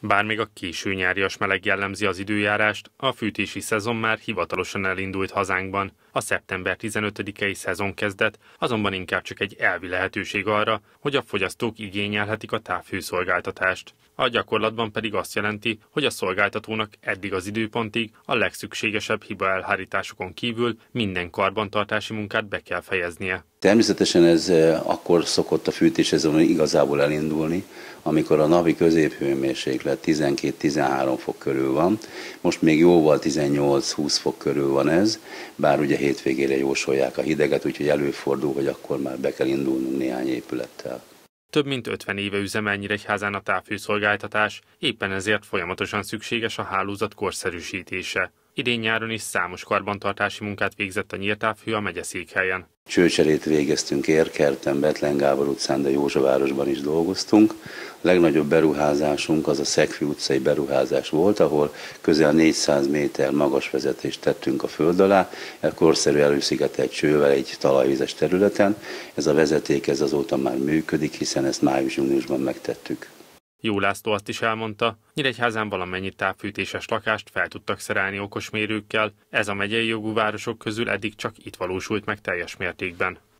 Bár még a késő nyárias meleg jellemzi az időjárást, a fűtési szezon már hivatalosan elindult hazánkban. A szeptember 15-i szezonkezdet azonban inkább csak egy elvi lehetőség arra, hogy a fogyasztók igényelhetik a távhőszolgáltatást. A gyakorlatban pedig azt jelenti, hogy a szolgáltatónak eddig az időpontig a legszükségesebb hibaelhárításokon kívül minden karbantartási munkát be kell fejeznie. Természetesen ez akkor szokott a fűtésszezon igazából elindulni, amikor a napi középhőmérséklet 12-13 fok körül van. Most még jóval 18-20 fok körül van ez, bár ugye hétvégére jósolják a hideget, úgyhogy előfordul, hogy akkor már be kell indulnunk néhány épülettel. Több mint 50 éve üzemel Nyíregyházán a távhőszolgáltatás, éppen ezért folyamatosan szükséges a hálózat korszerűsítése. Idén nyáron is számos karbantartási munkát végzett a Nyírtávhő a megyeszékhelyen. Csőcserét végeztünk Érkerten, Bethlen Gábor utcán, de Józsavárosban is dolgoztunk. A legnagyobb beruházásunk az a Szegfű utcai beruházás volt, ahol közel 400 méter magas vezetést tettünk a föld alá, korszerű előszigetelt csővel egy talajvizes területen. Ez a vezeték azóta már működik, hiszen ezt május-júniusban megtettük. Jó László azt is elmondta, Nyíregyházán valamennyi távfűtéses lakást fel tudtak szerelni okosmérőkkel, ez a megyei jogú városok közül eddig csak itt valósult meg teljes mértékben.